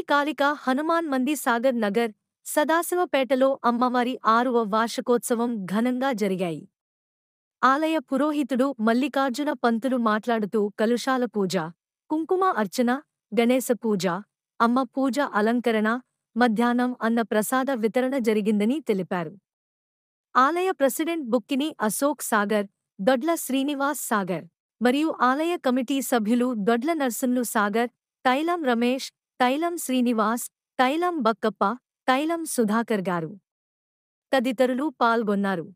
కాళిక హనుమాన్ మంది సాగర్ నగర్, సదాశివపేటలో అమ్మవారి 6వ వార్షికోత్సవం ఘనంగా జరిగాయి. ఆలయ పురోహితుడు మల్లికార్జున పంతులు మాట్లాడుతూ కలుషాల పూజ, కుంకుమ అర్చన, గణేశ పూజ, అమ్మ పూజ అలంకరణ, మధ్యాహ్నం అన్న ప్రసాద వితరణ జరిగిందని తెలిపారు. ఆలయ ప్రెసిడెంట్ బుక్కిని అశోక్ సాగర్, దొడ్ల శ్రీనివాస్ సాగర్ మరియు ఆలయ కమిటీ సభ్యులు దొడ్ల నర్సున్లు సాగర్, తైలం రమేష్, తైలం శ్రీనివాస్, తైలం బక్కప్ప, తైలం సుధాకర్ గారు తదితరులు పాల్గొన్నారు.